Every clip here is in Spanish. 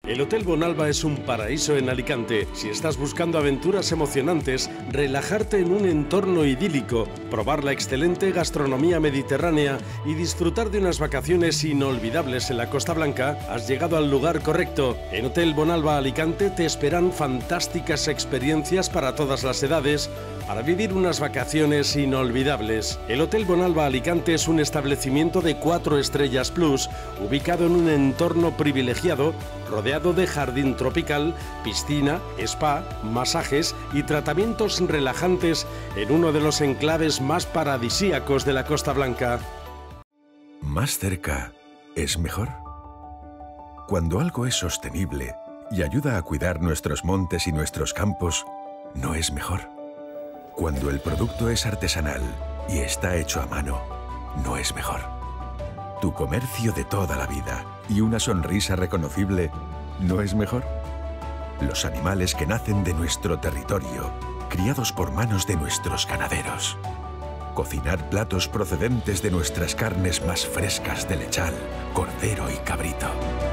El Hotel Bonalba es un paraíso en Alicante. Si estás buscando aventuras emocionantes, relajarte en un entorno idílico, probar la excelente gastronomía mediterránea y disfrutar de unas vacaciones inolvidables en la Costa Blanca, has llegado al lugar correcto. En Hotel Bonalba Alicante te esperan fantásticas experiencias para todas las edades, para vivir unas vacaciones inolvidables. El Hotel Bonalba Alicante es un establecimiento de 4 estrellas plus, ubicado en un entorno privilegiado, rodeado de jardín tropical, piscina, spa, masajes y tratamientos relajantes en uno de los enclaves más paradisíacos de la Costa Blanca. Más cerca es mejor. Cuando algo es sostenible y ayuda a cuidar nuestros montes y nuestros campos, ¿no es mejor? Cuando el producto es artesanal y está hecho a mano, ¿no es mejor? Tu comercio de toda la vida y una sonrisa reconocible, ¿no es mejor? Los animales que nacen de nuestro territorio, criados por manos de nuestros ganaderos. Cocinar platos procedentes de nuestras carnes más frescas de lechal, cordero y cabrito.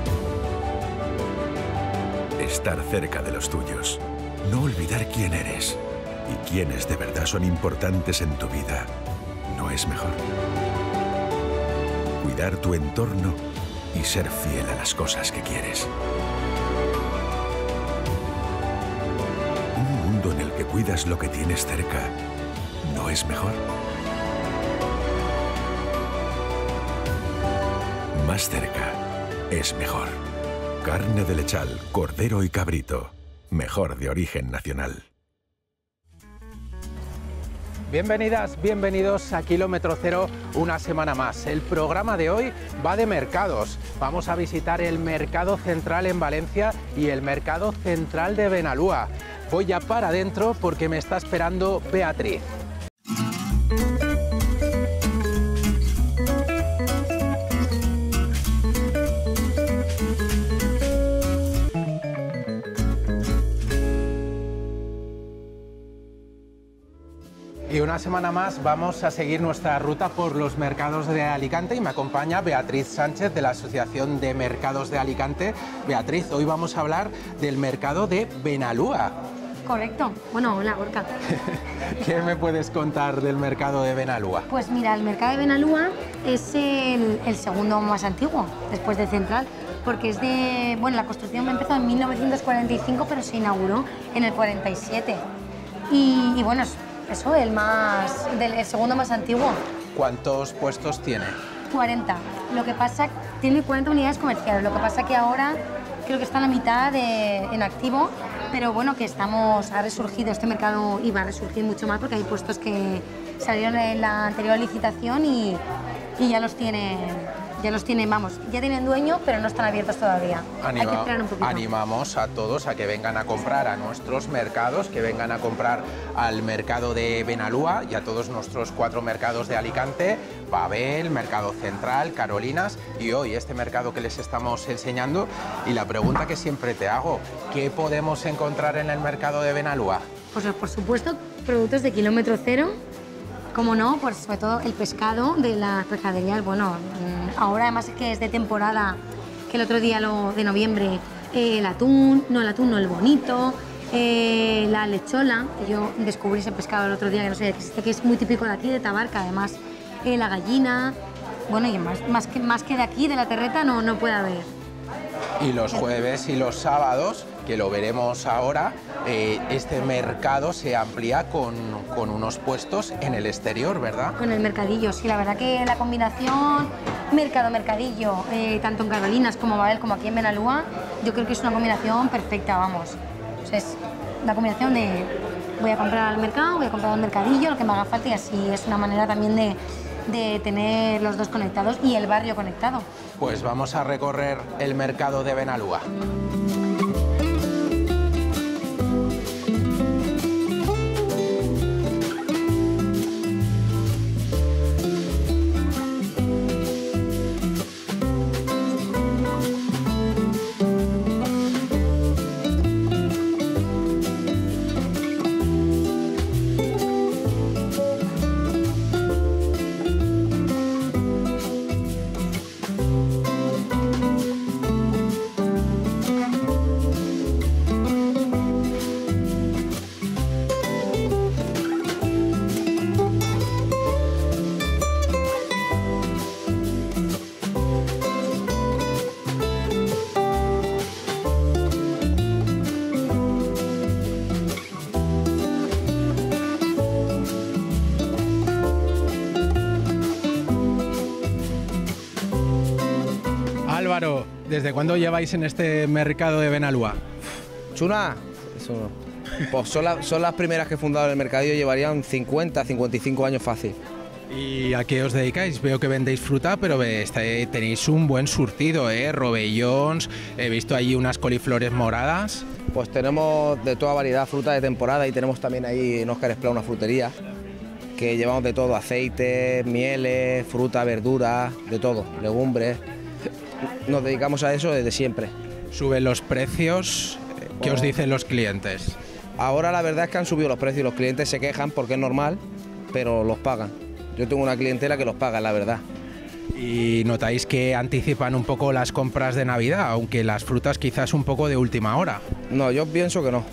Estar cerca de los tuyos. No olvidar quién eres y quiénes de verdad son importantes en tu vida. ¿No es mejor? Cuidar tu entorno y ser fiel a las cosas que quieres. Un mundo en el que cuidas lo que tienes cerca, ¿no es mejor? Más cerca es mejor. Carne de lechal, cordero y cabrito. Mejor de origen nacional. Bienvenidas, bienvenidos a Kilómetro Cero una semana más. El programa de hoy va de mercados. Vamos a visitar el Mercado Central en Valencia y el Mercado Central de Benalúa. Voy ya para adentro porque me está esperando Beatriz. Y una semana más vamos a seguir nuestra ruta por los mercados de Alicante y me acompaña Beatriz Sánchez de la Asociación de Mercados de Alicante. Beatriz, hoy vamos a hablar del mercado de Benalúa. Correcto. Bueno, hola, Gorka. ¿Qué me puedes contar del mercado de Benalúa? Pues mira, el mercado de Benalúa es el segundo más antiguo, después del Central, porque es de... Bueno, la construcción empezó en 1945, pero se inauguró en el 47. Y bueno, eso, el segundo más antiguo. ¿Cuántos puestos tiene? 40. Lo que pasa, tiene 40 unidades comerciales. Lo que pasa que ahora creo que está en la mitad en activo, pero bueno, que ha resurgido este mercado y va a resurgir mucho más porque hay puestos que salieron en la anterior licitación y ya los tienen, vamos, ya tienen dueño, pero no están abiertos todavía. Hay que esperar un poquito. Animamos a todos a que vengan a comprar a nuestros mercados, que vengan a comprar al mercado de Benalúa y a todos nuestros 4 mercados de Alicante, Babel, Mercado Central, Carolinas y hoy este mercado que les estamos enseñando. Y la pregunta que siempre te hago, ¿qué podemos encontrar en el mercado de Benalúa? Pues por supuesto, productos de kilómetro cero. Como no, pues sobre todo el pescado de las pescaderías. Bueno, ahora además es que es de temporada, que el otro día de noviembre, el atún, el bonito, la lechola, que yo descubrí ese pescado el otro día, que no sé, que es muy típico de aquí, de Tabarca, además, la gallina, bueno, y más que de aquí, de la terreta, no puede haber. Y los jueves y los sábados, que lo veremos ahora, este mercado se amplía con unos puestos en el exterior, ¿verdad? Con el mercadillo, sí, la verdad que la combinación mercado-mercadillo, tanto en Carolinas como Babel como aquí en Benalúa, yo creo que es una combinación perfecta, vamos. O sea, es la combinación de voy a comprar al mercado, voy a comprar al mercadillo, lo que me haga falta, y así es una manera también de tener los dos conectados y el barrio conectado. Pues vamos a recorrer el mercado de Benalúa. ¿Desde cuándo lleváis en este mercado de Benalúa? Chuna, eso no. Pues son las primeras que he fundado el mercadillo, llevarían 50, 55 años fácil. ¿Y a qué os dedicáis? Veo que vendéis fruta, pero tenéis un buen surtido, ¿eh? Robellons, he visto allí unas coliflores moradas. Pues tenemos de toda variedad, fruta de temporada, y tenemos también ahí en Óscar Esplá una frutería, que llevamos de todo, aceites, mieles, fruta, verdura, de todo, legumbres. Nos dedicamos a eso desde siempre. ¿Suben los precios? ¿Qué os dicen los clientes? Ahora la verdad es que han subido los precios, los clientes se quejan porque es normal, pero los pagan. Yo tengo una clientela que los paga, la verdad. ¿Y notáis que anticipan un poco las compras de Navidad, aunque las frutas quizás un poco de última hora? No, yo pienso que no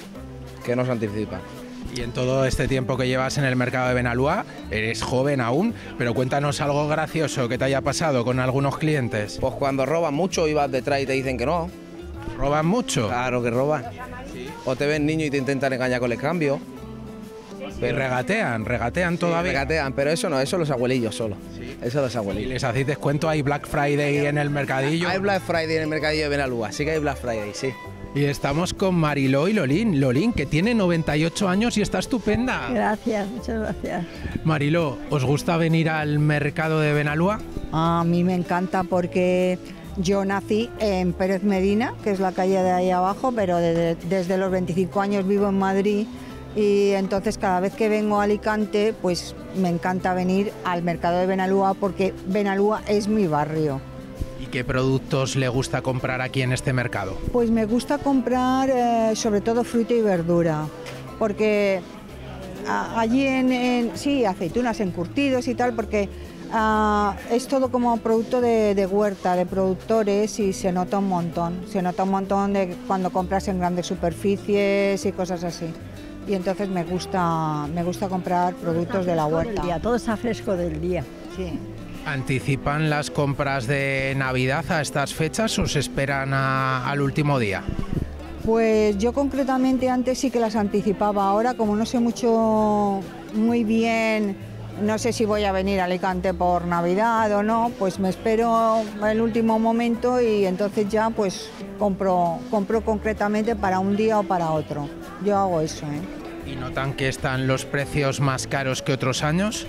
se anticipan. Y en todo este tiempo que llevas en el mercado de Benalúa, eres joven aún, pero cuéntanos algo gracioso que te haya pasado con algunos clientes. Pues cuando roban mucho y vas detrás y te dicen que no. ¿Roban mucho? Claro que roban. O te ven niño y te intentan engañar con el cambio. Pero regatean todavía. Regatean, pero eso no, eso los abuelillos solo. Sí. Eso los ¿Y abuelillos. les hacéis descuento? ¿Hay Black Friday en el mercadillo? Hay Black Friday en el mercadillo de Benalúa, sí que hay Black Friday, sí. Y estamos con Mariló y Lolín. Lolín, que tiene 98 años y está estupenda. Gracias, muchas gracias. Mariló, ¿os gusta venir al mercado de Benalúa? A mí me encanta porque yo nací en Pérez Medina, que es la calle de ahí abajo, pero desde los 25 años vivo en Madrid, y entonces cada vez que vengo a Alicante pues me encanta venir al mercado de Benalúa porque Benalúa es mi barrio. ¿Y qué productos le gusta comprar aquí en este mercado? Pues me gusta comprar sobre todo fruta y verdura, porque allí sí, aceitunas encurtidos y tal, porque es todo como producto de huerta, de productores, y se nota un montón de cuando compras en grandes superficies y cosas así. Y entonces me gusta comprar productos de la huerta. Todo está fresco del día. Sí. ¿Anticipan las compras de Navidad a estas fechas o se esperan al último día? Pues yo concretamente antes sí que las anticipaba. Ahora, como no sé muy bien, no sé si voy a venir a Alicante por Navidad o no, pues me espero el último momento y entonces ya pues compro concretamente para un día o para otro. Yo hago eso, ¿eh? ¿Y notan que están los precios más caros que otros años?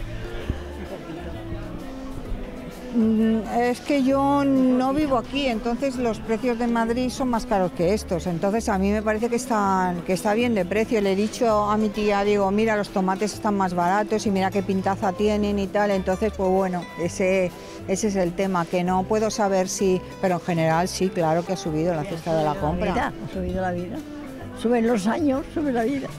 Es que yo no vivo aquí, entonces los precios de Madrid son más caros que estos. Entonces a mí me parece que está bien de precio. Le he dicho a mi tía, digo, mira, los tomates están más baratos y mira qué pintaza tienen y tal. Entonces, pues bueno, ese es el tema, que no puedo saber si... Pero en general sí, claro que ha subido la cesta de la compra. Ha subido la vida. Suben los años, sube la vida.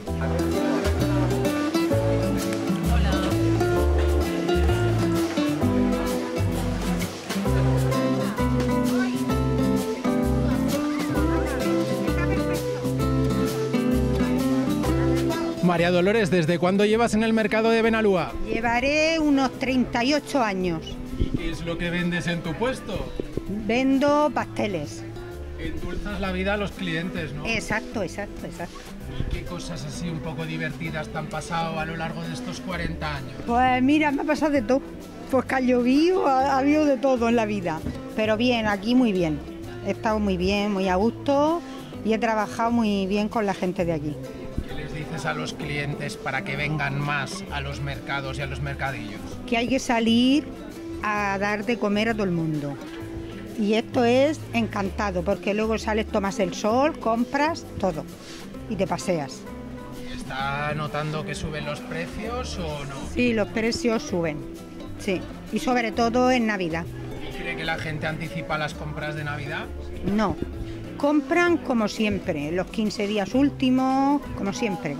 María Dolores, ¿desde cuándo llevas en el mercado de Benalúa? Llevaré unos 38 años. ¿Y qué es lo que vendes en tu puesto? Vendo pasteles. Endulzas la vida a los clientes, ¿no? Exacto. ¿Y qué cosas así un poco divertidas te han pasado a lo largo de estos 40 años? Pues mira, me ha pasado de todo. Pues que ha llovido, ha habido de todo en la vida. Pero bien, aquí muy bien. He estado muy bien, muy a gusto y he trabajado muy bien con la gente de aquí. ¿Qué les dices a los clientes para que vengan más a los mercados y a los mercadillos? Que hay que salir a dar de comer a todo el mundo. Y esto es encantado, porque luego sales, tomas el sol, compras, todo, y te paseas. ¿Está notando que suben los precios o no? Sí, los precios suben, sí, y sobre todo en Navidad. ¿Y cree que la gente anticipa las compras de Navidad? No, compran como siempre, los 15 días últimos, como siempre.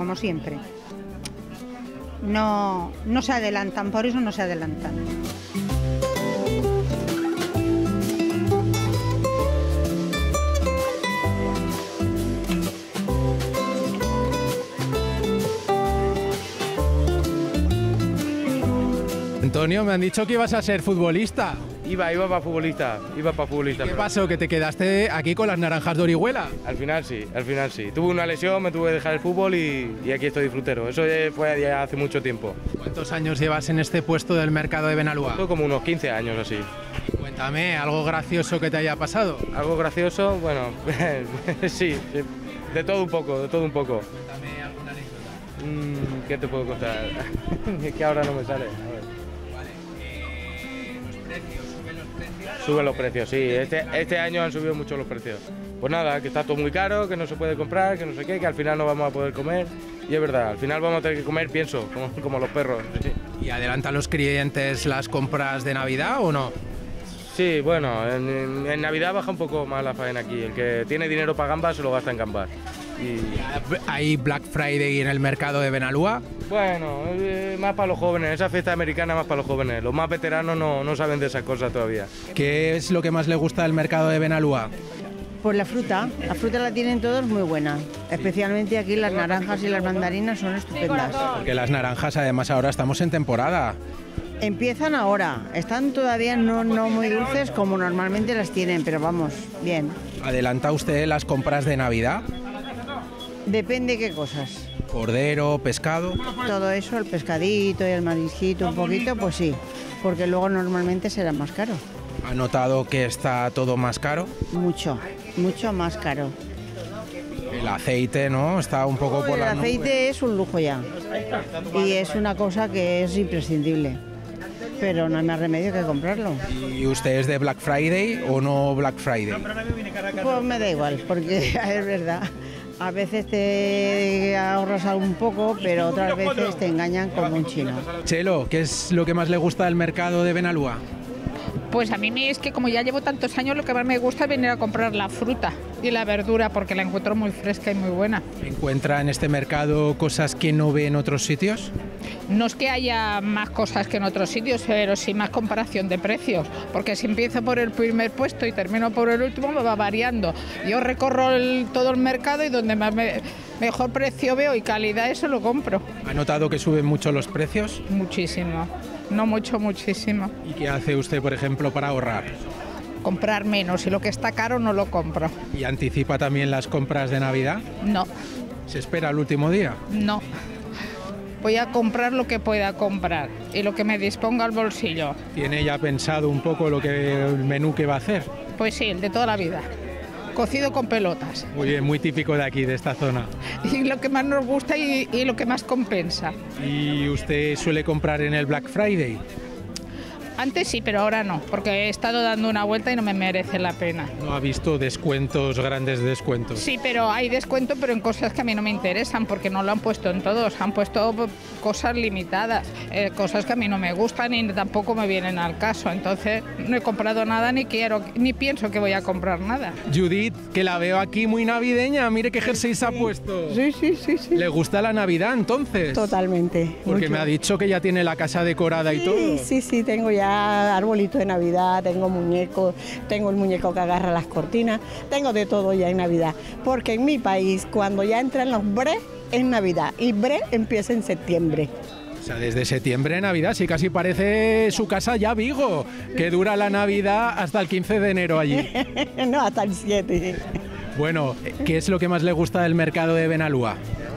No se adelantan, por eso no se adelantan. Antonio, me han dicho que ibas a ser futbolista. Iba para futbolista. ¿Qué pasó? ¿Que te quedaste aquí con las naranjas de Orihuela? Al final sí. Tuve una lesión, me tuve que dejar el fútbol y aquí estoy disfrutero. Eso fue ya hace mucho tiempo. ¿Cuántos años llevas en este puesto del mercado de Benalúa? Como unos 15 años así. Cuéntame, ¿algo gracioso que te haya pasado? Algo gracioso, bueno, sí, de todo un poco, de todo un poco. Cuéntame alguna anécdota. ¿Qué te puedo contar? Es que ahora no me sale. A ver. ¿Los precios? ¿Suben los precios? Suben los precios, sí. Este año han subido mucho los precios. Pues nada, que está todo muy caro, que no se puede comprar, que no sé qué, que al final no vamos a poder comer. Y es verdad, al final vamos a tener que comer, pienso, como los perros. Sí. ¿Y adelantan los clientes las compras de Navidad o no? Sí, bueno, en Navidad baja un poco más la faena aquí. El que tiene dinero para gambas se lo gasta en gambas. ¿Hay Black Friday en el mercado de Benalúa? Bueno, más para los jóvenes, esa fiesta americana más para los jóvenes. Los más veteranos no saben de esas cosas todavía. ¿Qué es lo que más le gusta del mercado de Benalúa? Pues la fruta la tienen todos muy buena, especialmente aquí las naranjas y las mandarinas son estupendas. Porque las naranjas además ahora estamos en temporada. Empiezan ahora, están todavía no muy dulces como normalmente las tienen, pero vamos, bien. ¿Adelanta usted las compras de Navidad? Depende qué cosas. ¿Cordero, pescado? Todo eso, el pescadito y el marisquito un poquito, pues sí, porque luego normalmente será más caro. ¿Ha notado que está todo más caro? Mucho más caro. El aceite, ¿no? Está un poco por la nube. El aceite es un lujo ya y es una cosa que es imprescindible, pero no hay más remedio que comprarlo. ¿Y usted es de Black Friday o no Black Friday? Pues me da igual, porque es verdad. A veces te ahorras un poco, pero otras veces te engañan como un chino. Chelo, ¿qué es lo que más le gusta del mercado de Benalúa? Pues a mí es que como ya llevo tantos años, lo que más me gusta es venir a comprar la fruta y la verdura, porque la encuentro muy fresca y muy buena. ¿Encuentra en este mercado cosas que no ve en otros sitios? No es que haya más cosas que en otros sitios, pero sí más comparación de precios, porque si empiezo por el primer puesto y termino por el último, me va variando. Yo recorro todo el mercado y donde más mejor precio veo y calidad, eso lo compro. ¿Ha notado que suben mucho los precios? Muchísimo, no mucho, muchísimo. ¿Y qué hace usted, por ejemplo, para ahorrar? Comprar menos, y lo que está caro no lo compro. ¿Y anticipa también las compras de Navidad? No. ¿Se espera el último día? No. Voy a comprar lo que pueda comprar y lo que me disponga al bolsillo. ¿Tiene ya pensado un poco el menú que va a hacer? Pues sí, el de toda la vida. Cocido con pelotas. Muy bien, muy típico de aquí, de esta zona. Y lo que más nos gusta y lo que más compensa. ¿Y usted suele comprar en el Black Friday? Antes sí, pero ahora no, porque he estado dando una vuelta y no me merece la pena. ¿No ha visto descuentos, grandes descuentos? Sí, pero hay descuento, pero en cosas que a mí no me interesan, porque no lo han puesto en todos. Han puesto cosas limitadas, cosas que a mí no me gustan y tampoco me vienen al caso. Entonces no he comprado nada, ni pienso que voy a comprar nada. Judith, que la veo aquí muy navideña, mire qué jersey se ha puesto. Sí. ¿Le gusta la Navidad entonces? Totalmente. Porque mucho. Me ha dicho que ya tiene la casa decorada y todo. Sí, tengo ya arbolito de Navidad, tengo muñecos, tengo el muñeco que agarra las cortinas, tengo de todo ya en Navidad, porque en mi país cuando ya entran los bre es Navidad y bre empieza en septiembre. O sea, desde septiembre Navidad, sí, casi parece su casa ya Vigo, que dura la Navidad hasta el 15 de enero allí. No, hasta el 7. Bueno, ¿qué es lo que más le gusta del mercado de Benalúa?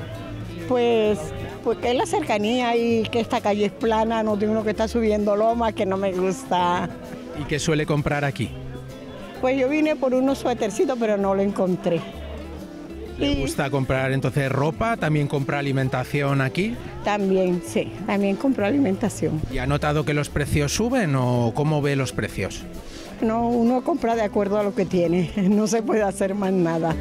Pues que es la cercanía y que esta calle es plana, no tiene uno que está subiendo lomas, que no me gusta. ¿Y qué suele comprar aquí? Pues yo vine por unos suétercitos, pero no lo encontré. ¿Le gusta comprar entonces ropa? ¿También compra alimentación aquí? También, sí, también compro alimentación. ¿Y ha notado que los precios suben o cómo ve los precios? No, uno compra de acuerdo a lo que tiene, no se puede hacer más nada.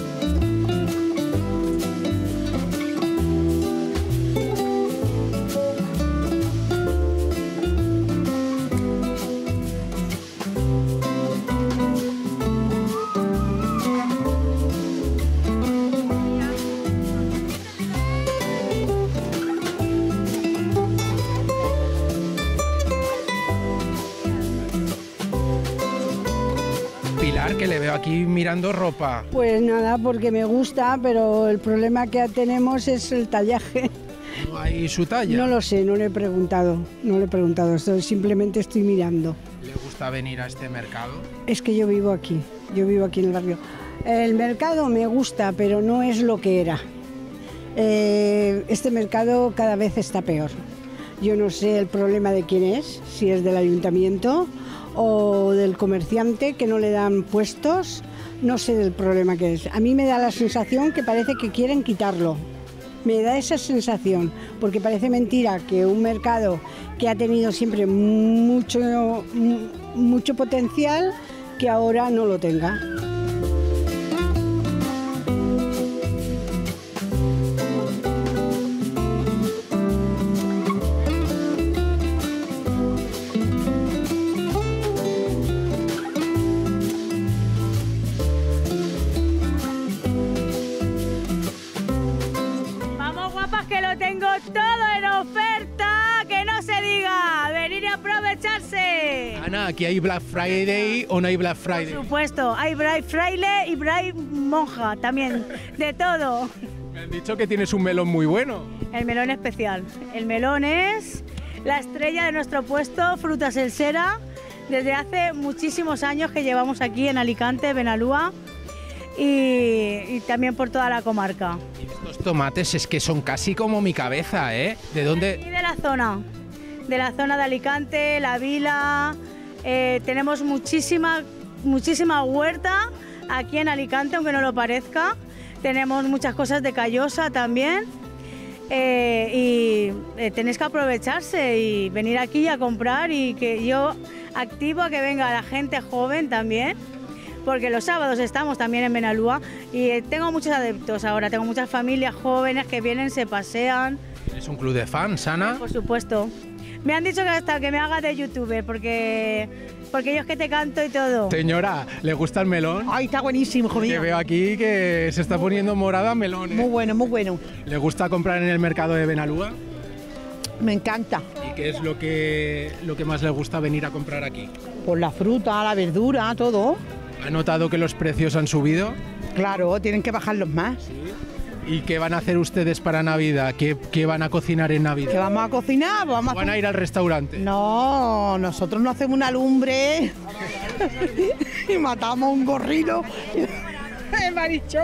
Que le veo aquí mirando ropa. Pues nada, porque me gusta, pero el problema que tenemos es el tallaje. ¿No hay su talla? No lo sé, no le he preguntado, simplemente estoy mirando. ¿Le gusta venir a este mercado? Es que yo vivo aquí en el barrio. El mercado me gusta, pero no es lo que era. Este mercado cada vez está peor. Yo no sé el problema de quién es, si es del ayuntamiento o del comerciante que no le dan puestos. No sé del problema que es. A mí me da la sensación que parece que quieren quitarlo. Me da esa sensación, porque parece mentira que un mercado que ha tenido siempre mucho potencial, que ahora no lo tenga. Ana, ¿aquí hay Black Friday o no hay Black Friday? Por supuesto, hay Black Friday y Black Monja también, de todo. Me han dicho que tienes un melón muy bueno. El melón especial. El melón es la estrella de nuestro puesto, Fruta Selsera, desde hace muchísimos años que llevamos aquí en Alicante, Benalúa, y también por toda la comarca. Y estos tomates es que son casi como mi cabeza, ¿eh? ¿De dónde? Y de la zona de Alicante, La Vila. Tenemos muchísima huerta aquí en Alicante, aunque no lo parezca. Tenemos muchas cosas de Callosa también. Y tenéis que aprovecharse y venir aquí a comprar, y que yo activo a que venga la gente joven también, porque los sábados estamos también en Benalúa y tengo muchos adeptos ahora, tengo muchas familias jóvenes que vienen, se pasean. ¿Es un club de fans, Ana? Por supuesto. Me han dicho que hasta que me haga de youtuber, porque yo es que te canto y todo. Señora, ¿le gusta el melón? Ay, está buenísimo, hijo mío. Que veo aquí que se está poniendo morada melón, ¿eh? Muy bueno, muy bueno. ¿Le gusta comprar en el mercado de Benalúa? Me encanta. ¿Y qué es lo que más le gusta venir a comprar aquí? Pues la fruta, la verdura, todo. ¿Ha notado que los precios han subido? Claro, tienen que bajarlos más. ¿Sí? ¿Y qué van a hacer ustedes para Navidad? ¿Qué van a cocinar en Navidad? ¿Qué vamos a cocinar? ¿Van a ir al restaurante? No, nosotros no hacemos una lumbre y matamos un gorrino. Me ha dicho.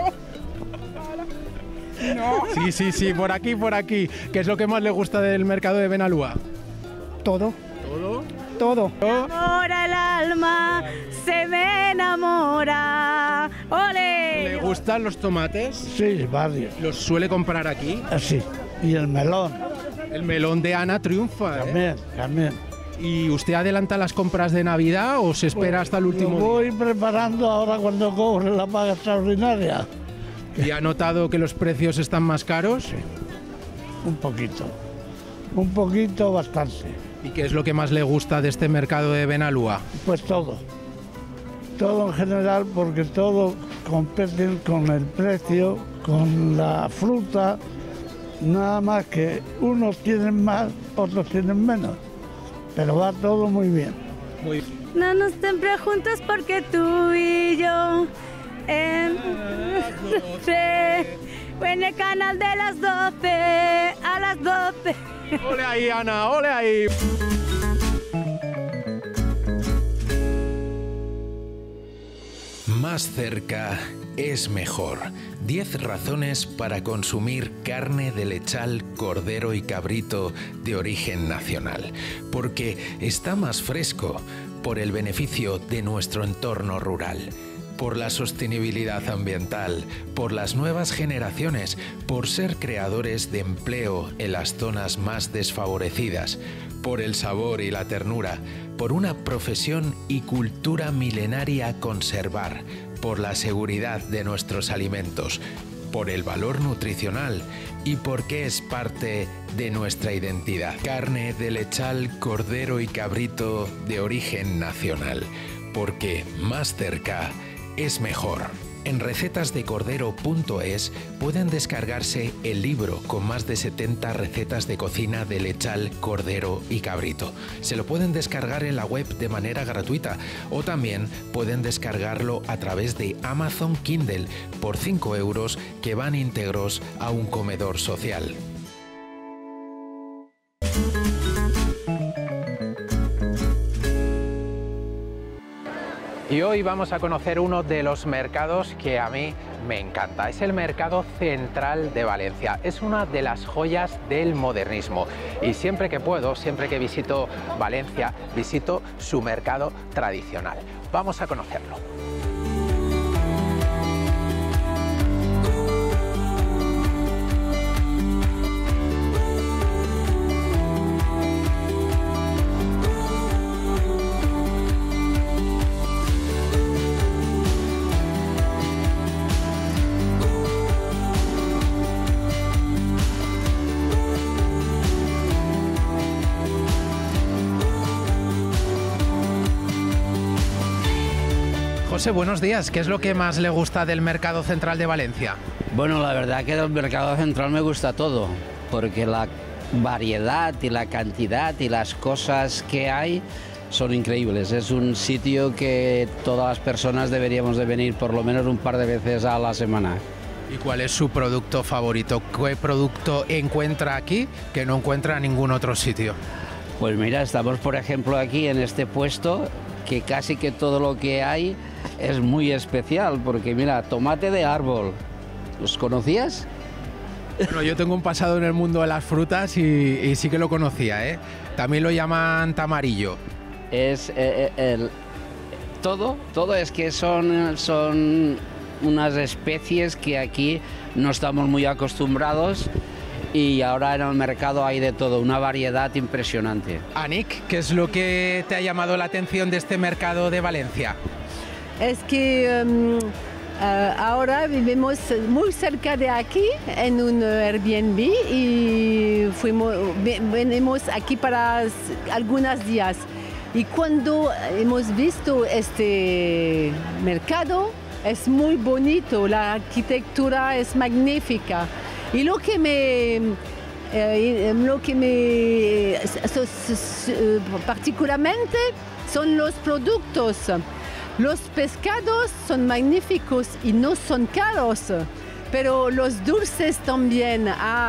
No. Sí, por aquí. ¿Qué es lo que más le gusta del mercado de Benalúa? Todo. ¿Todo? Todo. Enamora el alma, se me enamora. ¡Ole! ¿Le gustan los tomates? Sí, varios. ¿Los suele comprar aquí? Sí, y el melón. El melón de Ana triunfa, ¿eh? También. ¿Y usted adelanta las compras de Navidad o se espera hasta el último día? Voy preparando ahora cuando cobre la paga extraordinaria. ¿Y ha notado que los precios están más caros? Sí, un poquito, bastante. ¿Y qué es lo que más le gusta de este mercado de Benalúa? Pues todo en general, porque todo competen con el precio, con la fruta, nada más que unos tienen más, otros tienen menos, pero va todo muy bien. Muy bien. No nos siempre juntos porque tú y yo en el canal de las 12, a las 12. ¡Ole ahí, Ana! ¡Ole ahí! Más cerca es mejor. 10 razones para consumir carne de lechal, cordero y cabrito de origen nacional. Porque está más fresco, por el beneficio de nuestro entorno rural, por la sostenibilidad ambiental, por las nuevas generaciones, por ser creadores de empleo en las zonas más desfavorecidas, por el sabor y la ternura, por una profesión y cultura milenaria a conservar, por la seguridad de nuestros alimentos, por el valor nutricional y porque es parte de nuestra identidad. Carne de lechal, cordero y cabrito de origen nacional, porque más cerca es mejor. En recetasdecordero.es pueden descargarse el libro con más de 70 recetas de cocina de lechal, cordero y cabrito. Se lo pueden descargar en la web de manera gratuita o también pueden descargarlo a través de Amazon Kindle por 5 € que van íntegros a un comedor social. Y hoy vamos a conocer uno de los mercados que a mí me encanta. Es el Mercado Central de Valencia. Es una de las joyas del modernismo. Y siempre que puedo, siempre que visito Valencia, visito su mercado tradicional. Vamos a conocerlo. José, buenos días. ¿Qué es lo que más le gusta del Mercado Central de Valencia? Bueno, la verdad que del Mercado Central me gusta todo, porque la variedad y la cantidad y las cosas que hay son increíbles. Es un sitio que todas las personas deberíamos de venir por lo menos un par de veces a la semana. ¿Y cuál es su producto favorito? ¿Qué producto encuentra aquí que no encuentra en ningún otro sitio? Pues mira, estamos por ejemplo aquí en este puesto que casi que todo lo que hay es muy especial, porque mira, tomate de árbol, ¿los conocías? Bueno, yo tengo un pasado en el mundo de las frutas y sí que lo conocía, ¿eh? También lo llaman tamarillo. Es todo es que son unas especies que aquí no estamos muy acostumbrados. Y ahora en el mercado hay de todo, una variedad impresionante. Anik, ¿qué es lo que te ha llamado la atención de este mercado de Valencia? Es que ahora vivimos muy cerca de aquí, en un Airbnb, y venimos aquí para algunos días. Y cuando hemos visto este mercado, es muy bonito, la arquitectura es magnífica. Y lo que particularmente son los productos. Los pescados son magníficos y no son caros, pero los dulces también.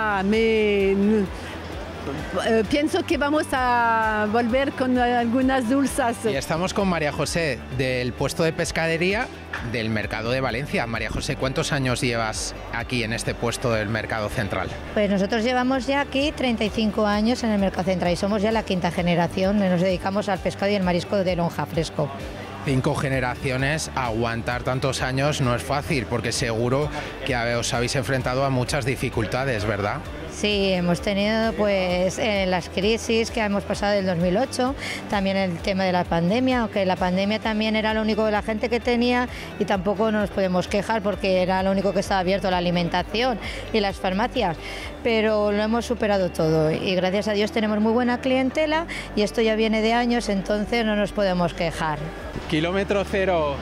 Pienso que vamos a volver con algunas dulces. Y estamos con María José, del puesto de pescadería del Mercado de Valencia. María José, ¿cuántos años llevas aquí en este puesto del Mercado Central? Pues nosotros llevamos ya aquí 35 años en el Mercado Central y somos ya la quinta generación. Nos dedicamos al pescado y el marisco de lonja fresco. 5 generaciones, aguantar tantos años no es fácil, porque seguro que os habéis enfrentado a muchas dificultades, ¿verdad? Sí, hemos tenido pues las crisis que hemos pasado del 2008, también el tema de la pandemia, aunque la pandemia también era lo único de la gente que tenía y tampoco nos podemos quejar porque era lo único que estaba abierto, la alimentación y las farmacias, pero lo hemos superado todo y gracias a Dios tenemos muy buena clientela y esto ya viene de años, entonces no nos podemos quejar. Kilómetro cero.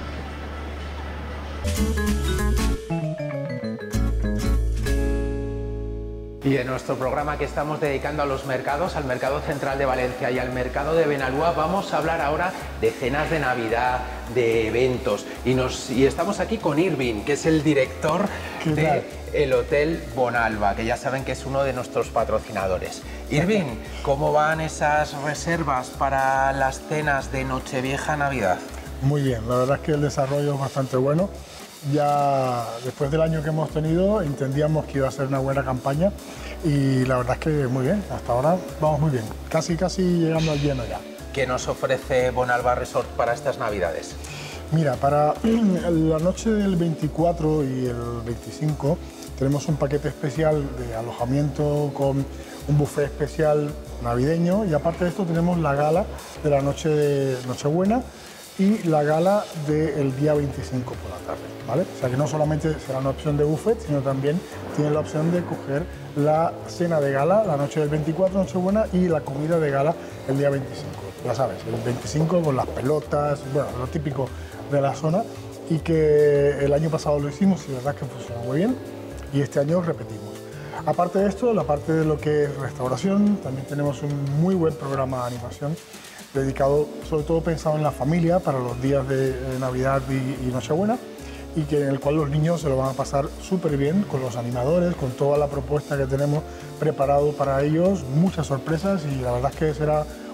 Y en nuestro programa que estamos dedicando a los mercados, al Mercado Central de Valencia y al Mercado de Benalúa, vamos a hablar ahora de cenas de Navidad, de eventos. Y estamos aquí con Irving, que es el director del Hotel Bonalba, que ya saben que es uno de nuestros patrocinadores. Irving, ¿cómo van esas reservas para las cenas de Nochevieja, Navidad? Muy bien, la verdad es que el desarrollo es bastante bueno. Ya después del año que hemos tenido entendíamos que iba a ser una buena campaña y la verdad es que muy bien, hasta ahora vamos muy bien, casi llegando al lleno ya. ¿Qué nos ofrece Bonalba Resort para estas Navidades? Mira, para la noche del 24 y el 25 tenemos un paquete especial de alojamiento con un buffet especial navideño y aparte de esto tenemos la gala de la noche de Nochebuena y la gala del día 25 por la tarde, ¿vale? O sea que no solamente será una opción de buffet, sino también tiene la opción de coger la cena de gala la noche del 24, Nochebuena, y la comida de gala el día 25. Ya sabes, el 25 con las pelotas, bueno, lo típico de la zona, y que el año pasado lo hicimos y la verdad es que funcionó muy bien y este año repetimos. Aparte de esto, la parte de lo que es restauración, también tenemos un muy buen programa de animación dedicado, sobre todo pensado en la familia para los días de Navidad y Nochebuena, y que en el cual los niños se lo van a pasar súper bien con los animadores, con toda la propuesta que tenemos preparado para ellos, muchas sorpresas y la verdad es que será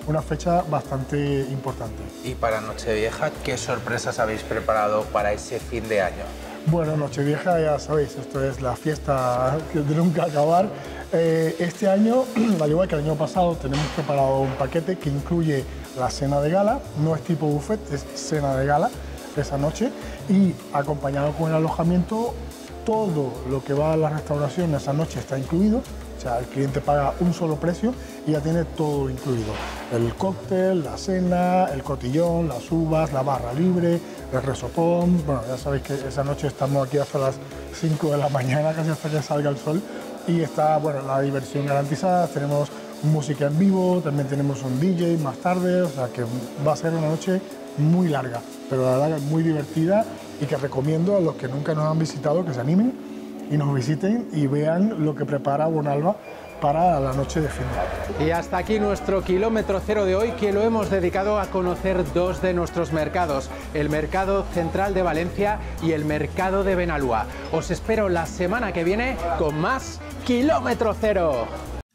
una fecha bastante importante. Y para Nochevieja, ¿qué sorpresas habéis preparado para ese fin de año? Bueno, Nochevieja, ya sabéis, esto es la fiesta de nunca acabar. Este año, al igual que el año pasado, tenemos preparado un paquete que incluye la cena de gala, no es tipo buffet, es cena de gala esa noche, y acompañado con el alojamiento, todo lo que va a la restauración esa noche está incluido. O sea, el cliente paga un solo precio y ya tiene todo incluido. El cóctel, la cena, el cotillón, las uvas, la barra libre, el resopón. Bueno, ya sabéis que esa noche estamos aquí hasta las 5 de la mañana, casi hasta que salga el sol. Y está, bueno, la diversión garantizada. Tenemos música en vivo, también tenemos un DJ más tarde. O sea, que va a ser una noche muy larga, pero la verdad muy divertida y que recomiendo a los que nunca nos han visitado que se animen y nos visiten y vean lo que prepara Bonalba para la noche de fin de año. Y hasta aquí nuestro kilómetro cero de hoy, que lo hemos dedicado a conocer dos de nuestros mercados, el Mercado Central de Valencia y el Mercado de Benalúa. Os espero la semana que viene con más Kilómetro Cero.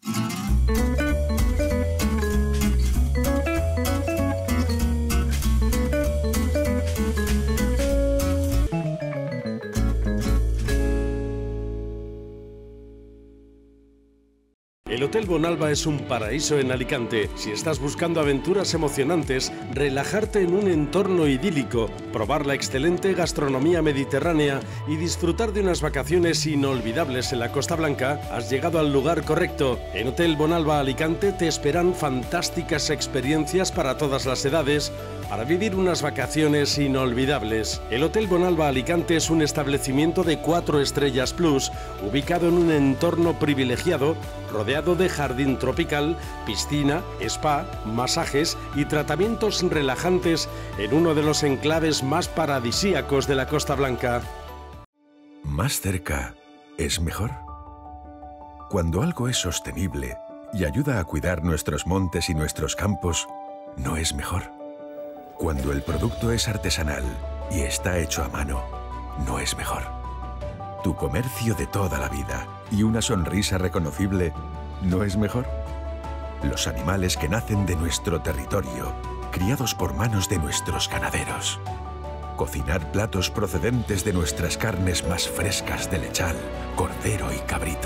El Hotel Bonalba es un paraíso en Alicante. Si estás buscando aventuras emocionantes, relajarte en un entorno idílico, probar la excelente gastronomía mediterránea y disfrutar de unas vacaciones inolvidables en la Costa Blanca, has llegado al lugar correcto. En Hotel Bonalba Alicante te esperan fantásticas experiencias para todas las edades, para vivir unas vacaciones inolvidables. El Hotel Bonalba Alicante es un establecimiento de 4 estrellas plus, ubicado en un entorno privilegiado, rodeado de jardín tropical, piscina, spa, masajes y tratamientos relajantes en uno de los enclaves más paradisíacos de la Costa Blanca. Más cerca es mejor. Cuando algo es sostenible y ayuda a cuidar nuestros montes y nuestros campos, ¿no es mejor? Cuando el producto es artesanal y está hecho a mano, ¿no es mejor? Tu comercio de toda la vida y una sonrisa reconocible, ¿no es mejor? Los animales que nacen de nuestro territorio, criados por manos de nuestros ganaderos. Cocinar platos procedentes de nuestras carnes más frescas de lechal, cordero y cabrito.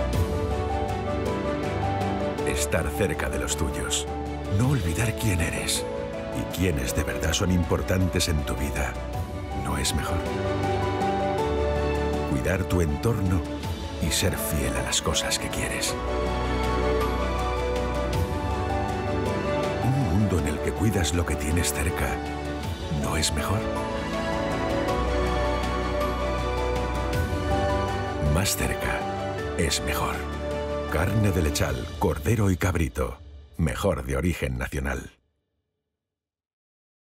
Estar cerca de los tuyos. No olvidar quién eres y quiénes de verdad son importantes en tu vida, ¿no es mejor? Cuidar tu entorno y ser fiel a las cosas que quieres. Un mundo en el que cuidas lo que tienes cerca, ¿no es mejor? Más cerca es mejor. Carne de lechal, cordero y cabrito. Mejor de origen nacional.